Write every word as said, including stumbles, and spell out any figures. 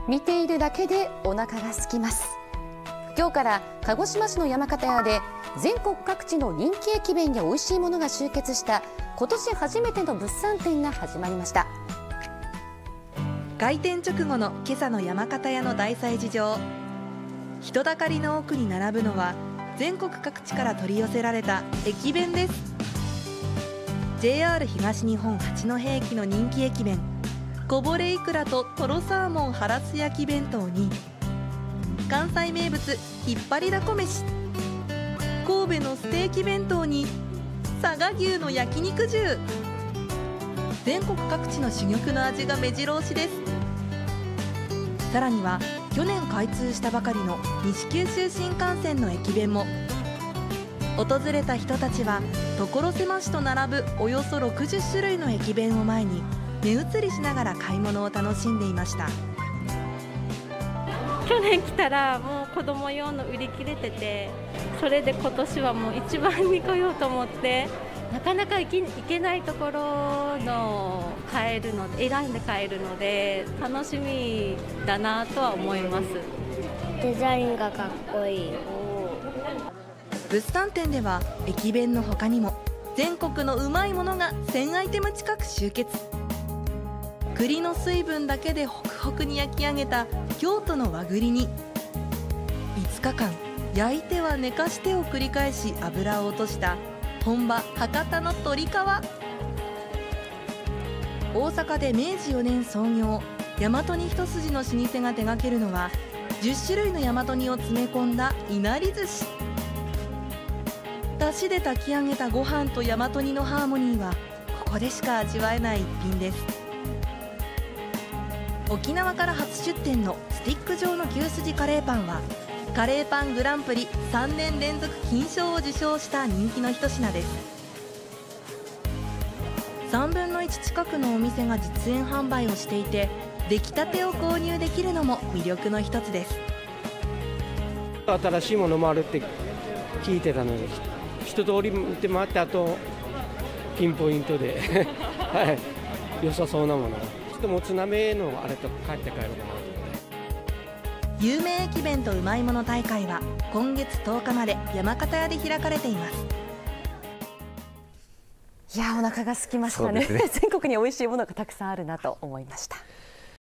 見ているだけでお腹が空きます。今日から鹿児島市の山形屋で全国各地の人気駅弁や美味しいものが集結した今年初めての物産展が始まりました。 開店直後の今朝の山形屋の大催事場、人だかりの奥に並ぶのは全国各地から取り寄せられた駅弁です。 ジェイアール 東日本八戸駅の人気駅弁、こぼれいくらととろサーモンハラス焼き弁当に、関西名物引っ張りだこ飯、神戸のステーキ弁当に佐賀牛の焼肉重、全国各地の珠玉の味が目白押しです。さらには去年開通したばかりの西九州新幹線の駅弁も。訪れた人たちは所狭しと並ぶおよそろくじゅっしゅるいの駅弁を前に目移りしながら買い物を楽しんでいました。 去年来たらもう子供用の売り切れてて、それで今年はもう一番に来ようと思って、なかなか行け、行けないところの買えるので、選んで買えるので楽しみだなとは思います。 デザインがかっこいい。 物産展では駅弁の他にも全国のうまいものがせんアイテム近く集結。栗の水分だけでホクホクに焼き上げた京都の和栗に、いつかかん焼いては寝かしてを繰り返し油を落とした本場博多の鶏皮。大阪でめいじよねん創業、大和煮一筋の老舗が手掛けるのはじゅっしゅるいの大和煮を詰め込んだいなり寿司。だしで炊き上げたご飯と大和煮のハーモニーはここでしか味わえない一品です。沖縄から初出店のスティック状の牛すじカレーパンはカレーパングランプリさんねん連続金賞を受賞した人気の一品です。さんぶんのいち近くのお店が実演販売をしていて、出来たてを購入できるのも魅力の一つです。 新しいものもあるって聞いてたので、一通り見て回って、あとピンポイントで、はい、良さそうなもの、ちょっともつ鍋のあれと帰って帰ろうかなと思って。 有名駅弁とうまいもの大会は今月とおかまで山形屋で開かれています。 いや、お腹が空きましたね。全国に美味しいものがたくさんあるなと思いました。